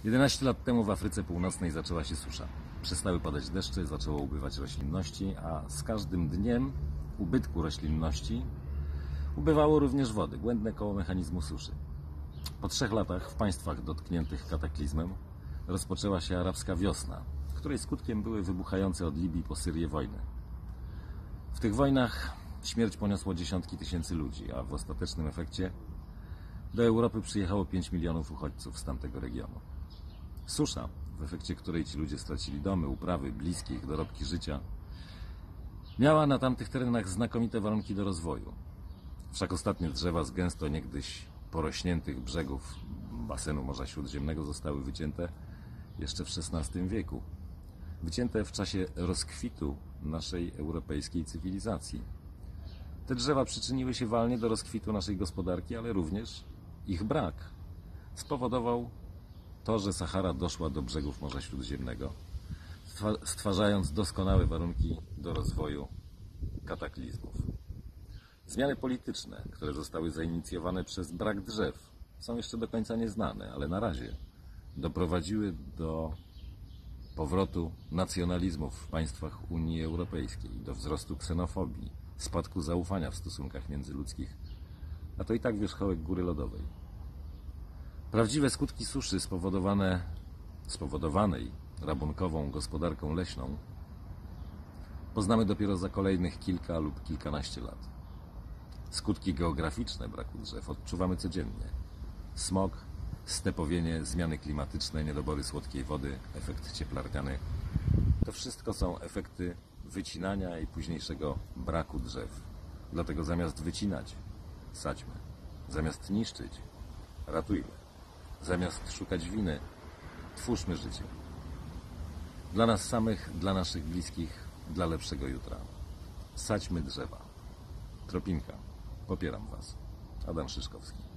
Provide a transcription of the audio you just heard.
11 lat temu w Afryce Północnej zaczęła się susza. Przestały padać deszcze, zaczęło ubywać roślinności, a z każdym dniem ubytku roślinności ubywało również wody, błędne koło mechanizmu suszy. Po 3 latach w państwach dotkniętych kataklizmem rozpoczęła się arabska wiosna, której skutkiem były wybuchające od Libii po Syrię wojny. W tych wojnach śmierć poniosło dziesiątki tysięcy ludzi, a w ostatecznym efekcie do Europy przyjechało 5 milionów uchodźców z tamtego regionu. Susza, w efekcie której ci ludzie stracili domy, uprawy, bliskich, dorobki życia, miała na tamtych terenach znakomite warunki do rozwoju. Wszak ostatnie drzewa z gęsto niegdyś porośniętych brzegów basenu Morza Śródziemnego zostały wycięte jeszcze w XVI wieku. Wycięte w czasie rozkwitu naszej europejskiej cywilizacji. Te drzewa przyczyniły się walnie do rozkwitu naszej gospodarki, ale również ich brak spowodował to, że Sahara doszła do brzegów Morza Śródziemnego, stwarzając doskonałe warunki do rozwoju kataklizmów. Zmiany polityczne, które zostały zainicjowane przez brak drzew, są jeszcze do końca nieznane, ale na razie doprowadziły do powrotu nacjonalizmów w państwach Unii Europejskiej, do wzrostu ksenofobii, spadku zaufania w stosunkach międzyludzkich, a to i tak wierzchołek góry lodowej. Prawdziwe skutki suszy spowodowanej rabunkową gospodarką leśną poznamy dopiero za kolejnych kilka lub kilkanaście lat. Skutki geograficzne braku drzew odczuwamy codziennie. Smog, stepowienie, zmiany klimatyczne, niedobory słodkiej wody, efekt cieplarniany. To wszystko są efekty wycinania i późniejszego braku drzew. Dlatego zamiast wycinać, sadźmy. Zamiast niszczyć, ratujmy. Zamiast szukać winy, twórzmy życie. Dla nas samych, dla naszych bliskich, dla lepszego jutra. Sadźmy drzewa. Tropinka. Popieram Was. Adam Szyszkowski.